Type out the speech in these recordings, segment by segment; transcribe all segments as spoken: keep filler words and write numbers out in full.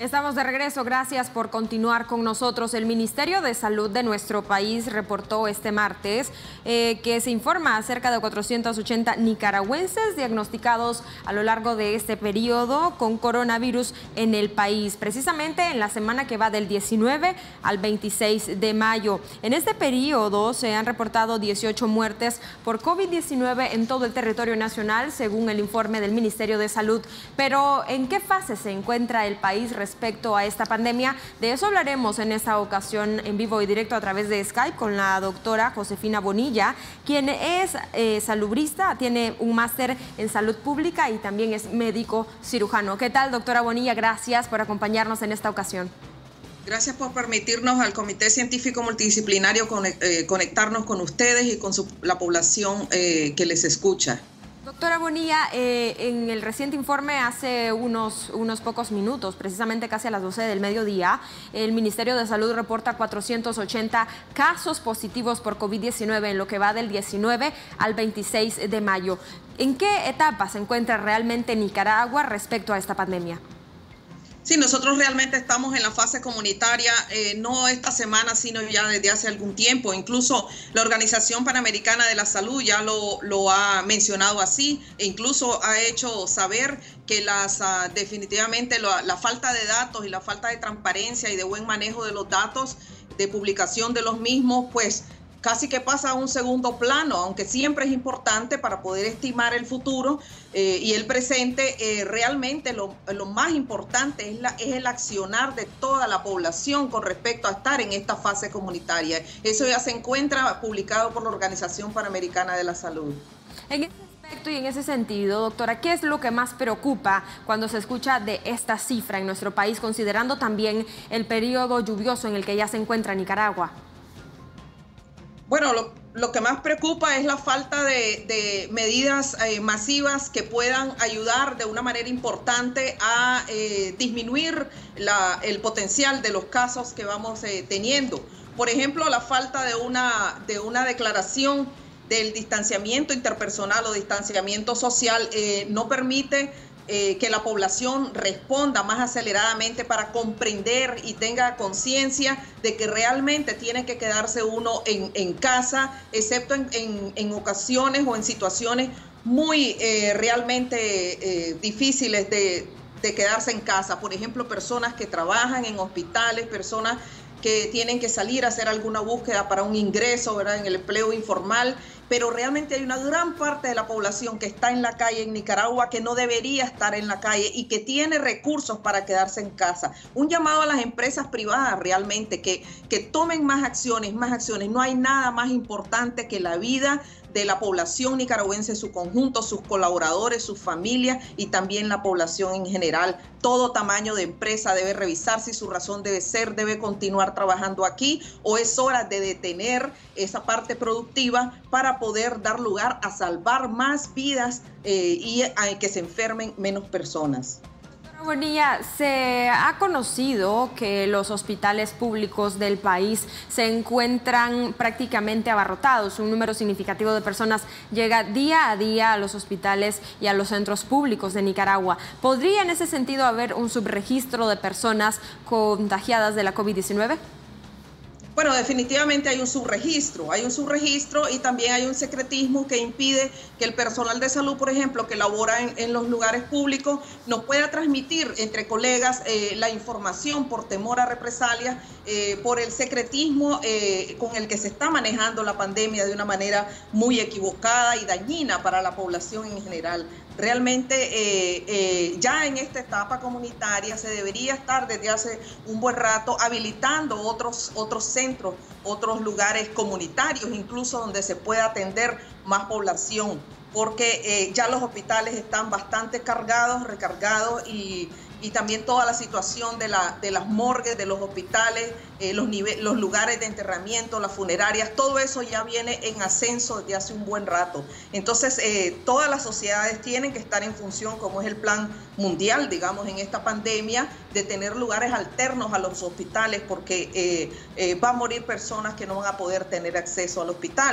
Estamos de regreso, gracias por continuar con nosotros. El Ministerio de Salud de nuestro país reportó este martes eh, que se informa acerca de cuatrocientos ochenta nicaragüenses diagnosticados a lo largo de este periodo con coronavirus en el país, precisamente en la semana que va del diecinueve al veintiséis de mayo. En este periodo se han reportado dieciocho muertes por COVID diecinueve en todo el territorio nacional, según el informe del Ministerio de Salud. Pero, ¿en qué fase se encuentra el país respecto respecto a esta pandemia? De eso hablaremos en esta ocasión en vivo y directo a través de Skype con la doctora Josefina Bonilla, quien es eh, salubrista, tiene un máster en salud pública y también es médico cirujano. ¿Qué tal, doctora Bonilla? Gracias por acompañarnos en esta ocasión. Gracias por permitirnos al Comité Científico Multidisciplinario conectarnos con ustedes y con su, la población eh, que les escucha. Doctora Bonilla, eh, en el reciente informe hace unos, unos pocos minutos, precisamente casi a las doce del mediodía, el Ministerio de Salud reporta cuatrocientos ochenta casos positivos por COVID diecinueve en lo que va del diecinueve al veintiséis de mayo. ¿En qué etapa se encuentra realmente Nicaragua respecto a esta pandemia? Sí, nosotros realmente estamos en la fase comunitaria, eh, no esta semana, sino ya desde hace algún tiempo. Incluso la Organización Panamericana de la Salud ya lo, lo ha mencionado así, e incluso ha hecho saber que las uh, definitivamente lo, la falta de datos y la falta de transparencia y de buen manejo de los datos, de publicación de los mismos, pues casi que pasa a un segundo plano, aunque siempre es importante para poder estimar el futuro eh, y el presente. Eh, realmente lo, lo más importante es, la, es el accionar de toda la población con respecto a estar en esta fase comunitaria. Eso ya se encuentra publicado por la Organización Panamericana de la Salud. En ese aspecto y en ese sentido, doctora, ¿qué es lo que más preocupa cuando se escucha de esta cifra en nuestro país, considerando también el periodo lluvioso en el que ya se encuentra Nicaragua? Bueno, lo, lo que más preocupa es la falta de, de medidas eh, masivas que puedan ayudar de una manera importante a eh, disminuir la, el potencial de los casos que vamos eh, teniendo. Por ejemplo, la falta de una, de una declaración del distanciamiento interpersonal o distanciamiento social eh, no permite Eh, que la población responda más aceleradamente para comprender y tenga conciencia de que realmente tiene que quedarse uno en, en casa, excepto en, en, en ocasiones o en situaciones muy eh, realmente eh, difíciles de, de quedarse en casa. Por ejemplo, personas que trabajan en hospitales, personas que tienen que salir a hacer alguna búsqueda para un ingreso, ¿verdad?, en el empleo informal, pero realmente hay una gran parte de la población que está en la calle en Nicaragua que no debería estar en la calle y que tiene recursos para quedarse en casa. Un llamado a las empresas privadas realmente que, que tomen más acciones, más acciones. No hay nada más importante que la vida de la población nicaragüense en su conjunto, sus colaboradores, sus familias y también la población en general. Todo tamaño de empresa debe revisar si su razón debe ser, debe continuar trabajando aquí o es hora de detener esa parte productiva para poder dar lugar a salvar más vidas eh, y a que se enfermen menos personas. Bonilla, se ha conocido que los hospitales públicos del país se encuentran prácticamente abarrotados. Un número significativo de personas llega día a día a los hospitales y a los centros públicos de Nicaragua. ¿Podría en ese sentido haber un subregistro de personas contagiadas de la COVID diecinueve? Bueno, definitivamente hay un subregistro, hay un subregistro y también hay un secretismo que impide que el personal de salud, por ejemplo, que labora en, en los lugares públicos, nos pueda transmitir entre colegas eh, la información por temor a represalias, eh, por el secretismo eh, con el que se está manejando la pandemia de una manera muy equivocada y dañina para la población en general. Realmente eh, eh, ya en esta etapa comunitaria se debería estar desde hace un buen rato habilitando otros, otros centros, otros lugares comunitarios, incluso donde se pueda atender más población, porque eh, ya los hospitales están bastante cargados, recargados y, y también toda la situación de, la, de las morgues, de los hospitales, eh, los, los lugares de enterramiento, las funerarias, todo eso ya viene en ascenso desde hace un buen rato. Entonces, eh, todas las sociedades tienen que estar en función, como es el plan mundial, digamos, en esta pandemia, de tener lugares alternos a los hospitales, porque eh, eh, va a morir personas que no van a poder tener acceso al hospital.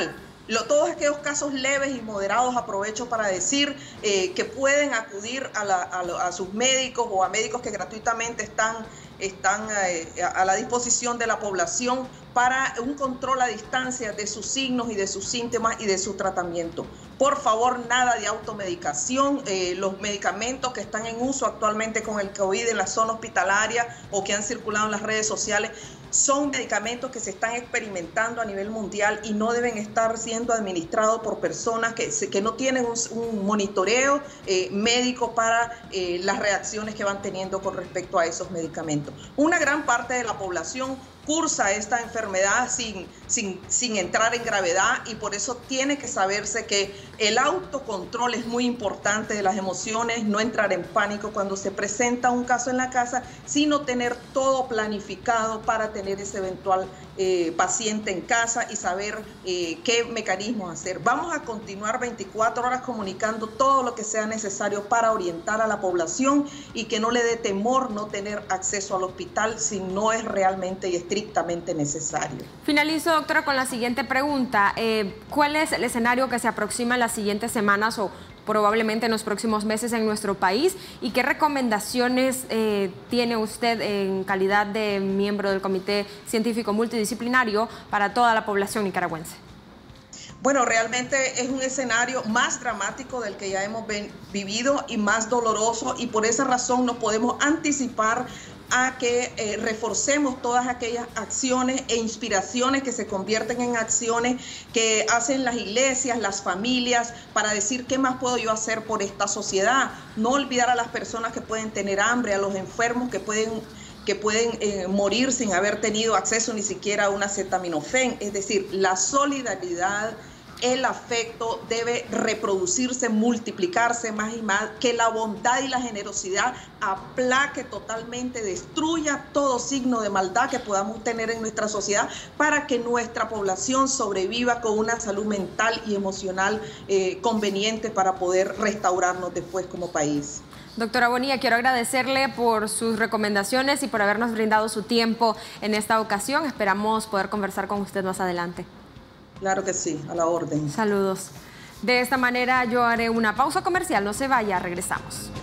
lo, todos aquellos casos leves y moderados, aprovecho para decir eh, que pueden acudir a, la, a, a sus médicos o a médicos que gratuitamente están, están eh, a la disposición de la población para un control a distancia de sus signos y de sus síntomas y de su tratamiento. Por favor, nada de automedicación. Eh, los medicamentos que están en uso actualmente con el COVID en la zona hospitalaria o que han circulado en las redes sociales son medicamentos que se están experimentando a nivel mundial y no deben estar siendo administrados por personas que, que no tienen un, un monitoreo eh, médico para eh, las reacciones que van teniendo con respecto a esos medicamentos. Una gran parte de la población cursa esta enfermedad sin, sin, sin entrar en gravedad y por eso tiene que saberse que el autocontrol es muy importante de las emociones, no entrar en pánico cuando se presenta un caso en la casa, sino tener todo planificado para tener ese eventual eh, paciente en casa y saber eh, qué mecanismos hacer. Vamos a continuar veinticuatro horas comunicando todo lo que sea necesario para orientar a la población y que no le dé temor no tener acceso al hospital si no es realmente y estrictamente necesario. Finalizo, doctora, con la siguiente pregunta. Eh, ¿Cuál es el escenario que se aproxima en las siguientes semanas o probablemente en los próximos meses en nuestro país? ¿Y qué recomendaciones eh, tiene usted en calidad de miembro del Comité Científico Multidisciplinario para toda la población nicaragüense? Bueno, realmente es un escenario más dramático del que ya hemos vivido y más doloroso, y por esa razón no podemos anticipar a que eh, reforcemos todas aquellas acciones e inspiraciones que se convierten en acciones que hacen las iglesias, las familias, para decir qué más puedo yo hacer por esta sociedad. No olvidar a las personas que pueden tener hambre, a los enfermos que pueden que pueden eh, morir sin haber tenido acceso ni siquiera a una acetaminofén. Es decir, la solidaridad, el afecto debe reproducirse, multiplicarse más y más, que la bondad y la generosidad aplaque totalmente, destruya todo signo de maldad que podamos tener en nuestra sociedad para que nuestra población sobreviva con una salud mental y emocional eh, conveniente para poder restaurarnos después como país. Doctora Bonilla, quiero agradecerle por sus recomendaciones y por habernos brindado su tiempo en esta ocasión. Esperamos poder conversar con usted más adelante. Claro que sí, a la orden. Saludos. De esta manera yo haré una pausa comercial. No se vaya, regresamos.